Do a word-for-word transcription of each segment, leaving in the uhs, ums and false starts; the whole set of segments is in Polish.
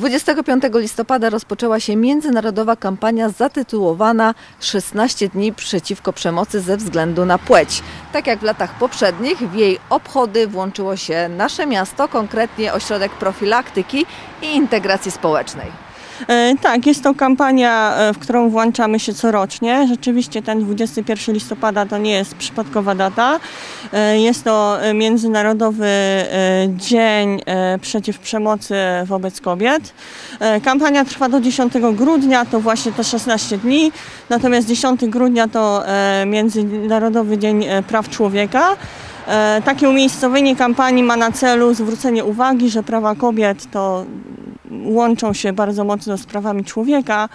dwudziestego piątego listopada rozpoczęła się międzynarodowa kampania zatytułowana szesnaście dni przeciwko przemocy ze względu na płeć. Tak jak w latach poprzednich, w jej obchody włączyło się nasze miasto, konkretnie Ośrodek Profilaktyki i Integracji Społecznej. Tak, jest to kampania, w którą włączamy się corocznie. Rzeczywiście ten dwudziestego pierwszego listopada to nie jest przypadkowa data. Jest to Międzynarodowy Dzień Przeciw Przemocy wobec Kobiet. Kampania trwa do dziesiątego grudnia, to właśnie te szesnaście dni. Natomiast dziesiątego grudnia to Międzynarodowy Dzień Praw Człowieka. Takie umiejscowienie kampanii ma na celu zwrócenie uwagi, że prawa kobiet to łączą się bardzo mocno z prawami człowieka.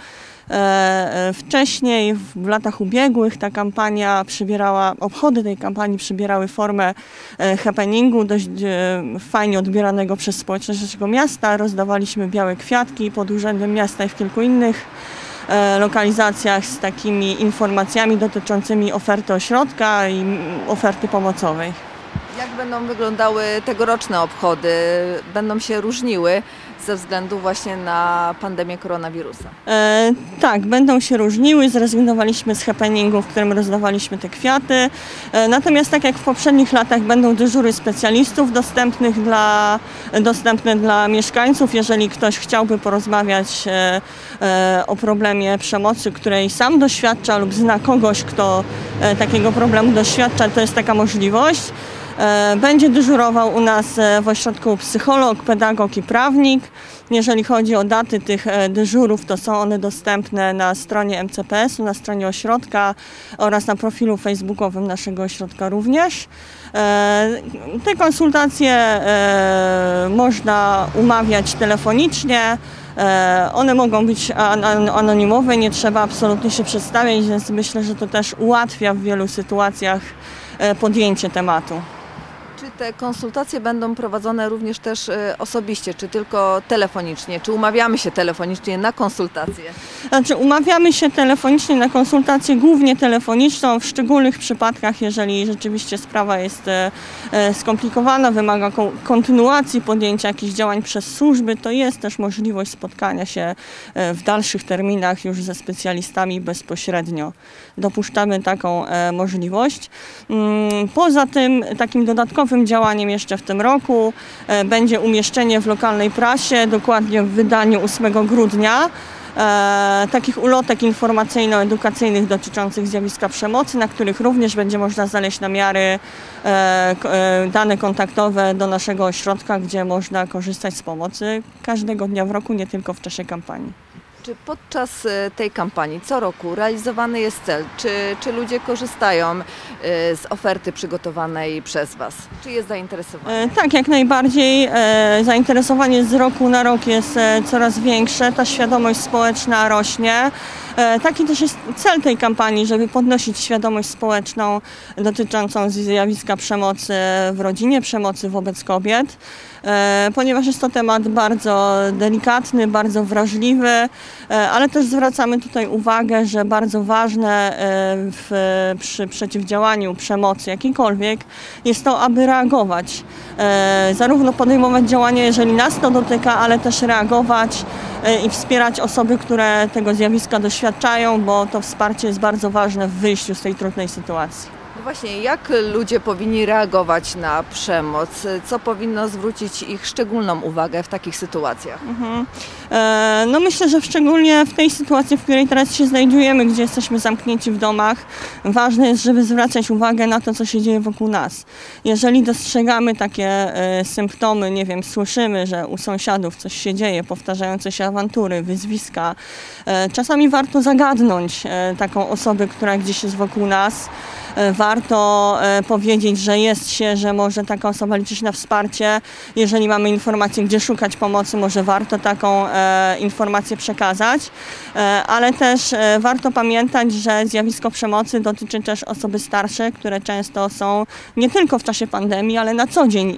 Wcześniej, w latach ubiegłych, ta kampania przybierała, obchody tej kampanii przybierały formę happeningu, dość fajnie odbieranego przez społeczność naszego miasta. Rozdawaliśmy białe kwiatki pod urzędem miasta i w kilku innych lokalizacjach z takimi informacjami dotyczącymi oferty ośrodka i oferty pomocowej. Jak będą wyglądały tegoroczne obchody? Będą się różniły ze względu właśnie na pandemię koronawirusa? E, tak, będą się różniły. Zrezygnowaliśmy z happeningu, w którym rozdawaliśmy te kwiaty. E, natomiast tak jak w poprzednich latach będą dyżury specjalistów dostępnych dla, dostępne dla mieszkańców. Jeżeli ktoś chciałby porozmawiać e, e, o problemie przemocy, której sam doświadcza lub zna kogoś, kto e, takiego problemu doświadcza, to jest taka możliwość. Będzie dyżurował u nas w ośrodku psycholog, pedagog i prawnik. Jeżeli chodzi o daty tych dyżurów, to są one dostępne na stronie M C P S u, na stronie ośrodka oraz na profilu facebookowym naszego ośrodka również. Te konsultacje można umawiać telefonicznie. One mogą być anonimowe, nie trzeba absolutnie się przedstawiać, więc myślę, że to też ułatwia w wielu sytuacjach podjęcie tematu. Czy te konsultacje będą prowadzone również też osobiście, czy tylko telefonicznie? Czy umawiamy się telefonicznie na konsultacje? Znaczy, umawiamy się telefonicznie na konsultację, głównie telefoniczną, w szczególnych przypadkach, jeżeli rzeczywiście sprawa jest skomplikowana, wymaga kontynuacji podjęcia jakichś działań przez służby, to jest też możliwość spotkania się w dalszych terminach już ze specjalistami bezpośrednio. Dopuszczamy taką możliwość. Poza tym takim dodatkowym działaniem jeszcze w tym roku będzie umieszczenie w lokalnej prasie, dokładnie w wydaniu ósmego grudnia, e, takich ulotek informacyjno-edukacyjnych dotyczących zjawiska przemocy, na których również będzie można znaleźć namiary, e, e, dane kontaktowe do naszego ośrodka, gdzie można korzystać z pomocy każdego dnia w roku, nie tylko w czasie kampanii. Czy podczas tej kampanii co roku realizowany jest cel? Czy, czy ludzie korzystają z oferty przygotowanej przez Was? Czy jest zainteresowanie? Tak, jak najbardziej. Zainteresowanie z roku na rok jest coraz większe. Ta świadomość społeczna rośnie. Taki też jest cel tej kampanii, żeby podnosić świadomość społeczną dotyczącą zjawiska przemocy w rodzinie, przemocy wobec kobiet, ponieważ jest to temat bardzo delikatny, bardzo wrażliwy, ale też zwracamy tutaj uwagę, że bardzo ważne w, przy przeciwdziałaniu przemocy jakiejkolwiek jest to, aby reagować. Zarówno podejmować działania, jeżeli nas to dotyka, ale też reagować i wspierać osoby, które tego zjawiska doświadczają, bo to wsparcie jest bardzo ważne w wyjściu z tej trudnej sytuacji. No właśnie, jak ludzie powinni reagować na przemoc? Co powinno zwrócić ich szczególną uwagę w takich sytuacjach? Mhm. E, no myślę, że szczególnie w tej sytuacji, w której teraz się znajdujemy, gdzie jesteśmy zamknięci w domach, ważne jest, żeby zwracać uwagę na to, co się dzieje wokół nas. Jeżeli dostrzegamy takie e, symptomy, nie wiem, słyszymy, że u sąsiadów coś się dzieje, powtarzające się awantury, wyzwiska, e, czasami warto zagadnąć e, taką osobę, która gdzieś jest wokół nas. Warto powiedzieć, że jest się, że może taka osoba liczyć na wsparcie. Jeżeli mamy informację, gdzie szukać pomocy, może warto taką informację przekazać. Ale też warto pamiętać, że zjawisko przemocy dotyczy też osoby starsze, które często są nie tylko w czasie pandemii, ale na co dzień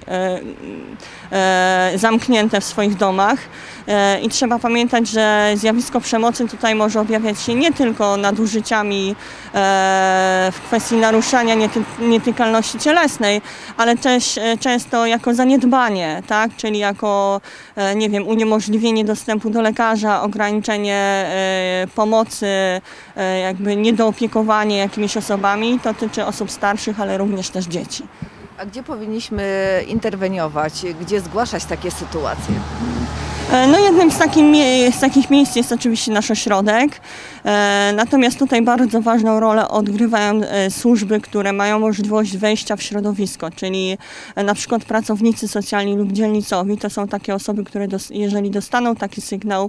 zamknięte w swoich domach. I trzeba pamiętać, że zjawisko przemocy tutaj może objawiać się nie tylko nadużyciami w kwestii naruszenia naruszania niety, nietykalności cielesnej, ale też e, często jako zaniedbanie, tak? Czyli jako, e, nie wiem, uniemożliwienie dostępu do lekarza, ograniczenie e, pomocy, e, jakby niedoopiekowanie jakimiś osobami. To dotyczy osób starszych, ale również też dzieci. A gdzie powinniśmy interweniować? Gdzie zgłaszać takie sytuacje? No jednym z, takim, z takich miejsc jest oczywiście nasz ośrodek, natomiast tutaj bardzo ważną rolę odgrywają służby, które mają możliwość wejścia w środowisko, czyli na przykład pracownicy socjalni lub dzielnicowi. To są takie osoby, które dos, jeżeli dostaną taki sygnał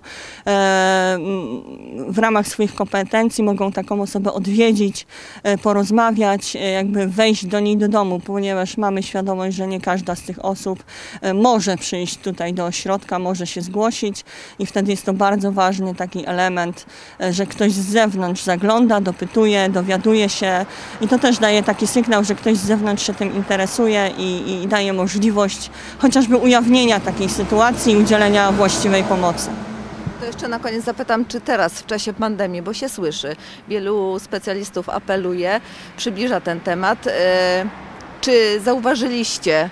w ramach swoich kompetencji, mogą taką osobę odwiedzić, porozmawiać, jakby wejść do niej do domu, ponieważ mamy świadomość, że nie każda z tych osób może przyjść tutaj do ośrodka, może się zgłosić i wtedy jest to bardzo ważny taki element, że ktoś z zewnątrz zagląda, dopytuje, dowiaduje się i to też daje taki sygnał, że ktoś z zewnątrz się tym interesuje i, i daje możliwość chociażby ujawnienia takiej sytuacji i udzielenia właściwej pomocy. To jeszcze na koniec zapytam, czy teraz w czasie pandemii, bo się słyszy, wielu specjalistów apeluje, przybliża ten temat, czy zauważyliście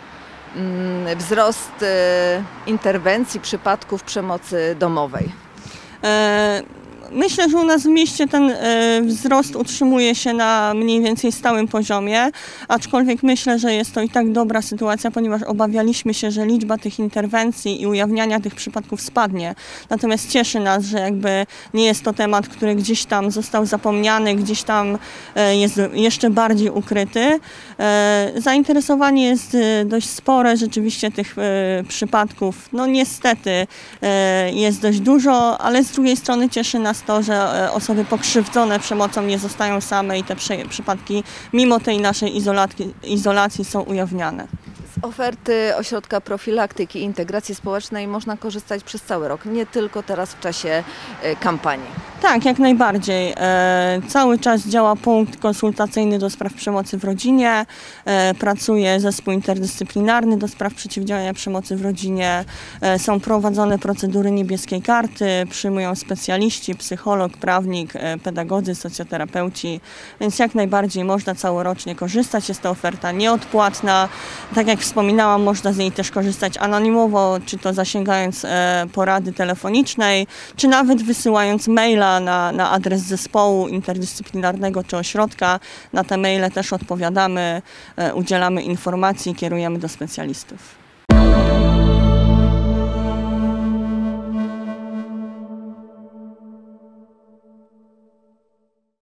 wzrost interwencji, przypadków przemocy domowej? E Myślę, że u nas w mieście ten e, wzrost utrzymuje się na mniej więcej stałym poziomie, aczkolwiek myślę, że jest to i tak dobra sytuacja, ponieważ obawialiśmy się, że liczba tych interwencji i ujawniania tych przypadków spadnie. Natomiast cieszy nas, że jakby nie jest to temat, który gdzieś tam został zapomniany, gdzieś tam e, jest jeszcze bardziej ukryty. E, zainteresowanie jest e, dość spore rzeczywiście tych e, przypadków. No niestety e, jest dość dużo, ale z drugiej strony cieszy nas to, że osoby pokrzywdzone przemocą nie zostają same i te przypadki mimo tej naszej izolacji, izolacji są ujawniane. Z oferty Ośrodka Profilaktyki i Integracji Społecznej można korzystać przez cały rok, nie tylko teraz w czasie kampanii. Tak, jak najbardziej. E, cały czas działa punkt konsultacyjny do spraw przemocy w rodzinie, e, pracuje zespół interdyscyplinarny do spraw przeciwdziałania przemocy w rodzinie, e, są prowadzone procedury niebieskiej karty, przyjmują specjaliści, psycholog, prawnik, e, pedagodzy, socjoterapeuci, więc jak najbardziej można całorocznie korzystać. Jest to oferta nieodpłatna. Tak jak wspominałam, można z niej też korzystać anonimowo, czy to zasięgając e, porady telefonicznej, czy nawet wysyłając maila Na, na adres zespołu interdyscyplinarnego czy ośrodka. Na te maile też odpowiadamy, e, udzielamy informacji, kierujemy do specjalistów.